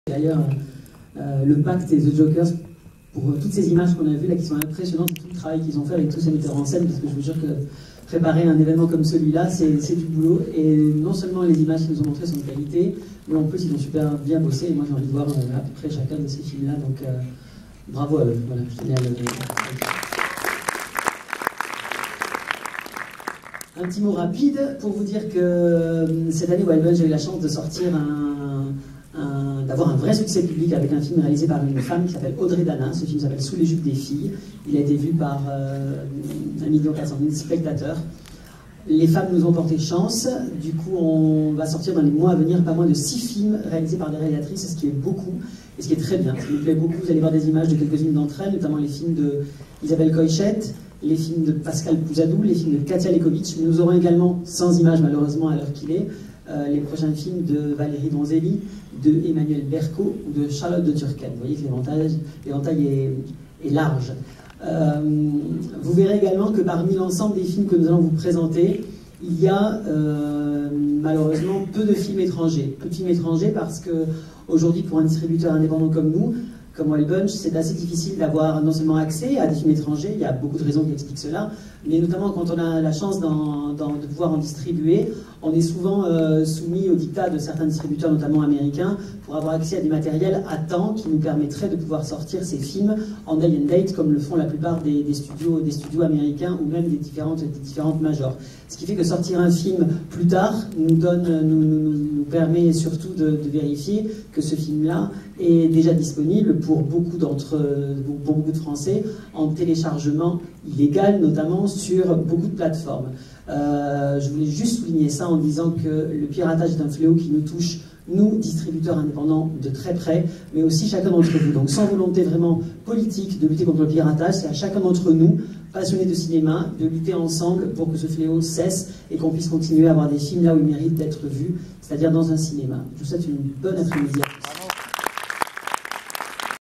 D'ailleurs, le Pacte et The Jokers, pour toutes ces images qu'on a vues là, qui sont impressionnantes, tout le travail qu'ils ont fait avec tous ces metteurs en scène, parce que je vous jure que préparer un événement comme celui-là, c'est du boulot. Et non seulement les images qu'ils nous ont montrées sont de qualité, mais en plus ils ont super bien bossé. Et moi j'ai envie de voir à peu près chacun de ces films-là, donc bravo à eux. Voilà, je tenais à le... Un petit mot rapide pour vous dire que cette année, Wild Bunch, j'ai eu la chance de sortir d'avoir un vrai succès public avec un film réalisé par une femme qui s'appelle Audrey Dana. Ce film s'appelle Sous les jupes des filles. Il a été vu par 1 400 000 spectateurs. Les femmes nous ont porté chance. Du coup, on va sortir dans les mois à venir pas moins de 6 films réalisés par des réalisatrices, ce qui est beaucoup et ce qui est très bien. Ce qui me plaît beaucoup, vous allez voir des images de quelques-unes d'entre elles, notamment les films de Isabelle Coixet, les films de Pascal Pouzadou, les films de Katia Lekovitch. Mais nous aurons également, sans images malheureusement à l'heure qu'il est, les prochains films de Valérie Donzelli, de Emmanuel Berco ou de Charlotte de Turckheim. Vous voyez que l'éventail est large. Vous verrez également que parmi l'ensemble des films que nous allons vous présenter, il y a malheureusement peu de films étrangers. Peu de films étrangers parce que aujourd'hui, pour un distributeur indépendant comme nous, comme Wild Bunch, c'est assez difficile d'avoir non seulement accès à des films étrangers, il y a beaucoup de raisons qui expliquent cela, mais notamment quand on a la chance de pouvoir en distribuer, on est souvent soumis au diktat de certains distributeurs, notamment américains, pour avoir accès à des matériels à temps qui nous permettraient de pouvoir sortir ces films en day and date, comme le font la plupart des studios américains ou même des différentes majors. Ce qui fait que sortir un film plus tard nous permet surtout de vérifier que ce film-là est déjà disponible pour beaucoup de Français en téléchargement illégal, notamment sur beaucoup de plateformes. Je voulais juste souligner ça en disant que le piratage est un fléau qui nous touche, nous, distributeurs indépendants, de très près, mais aussi chacun d'entre vous. Donc sans volonté vraiment politique de lutter contre le piratage, c'est à chacun d'entre nous, passionnés de cinéma, de lutter ensemble pour que ce fléau cesse et qu'on puisse continuer à avoir des films là où ils méritent d'être vus, c'est-à-dire dans un cinéma. Je vous souhaite une bonne après-midi à tous.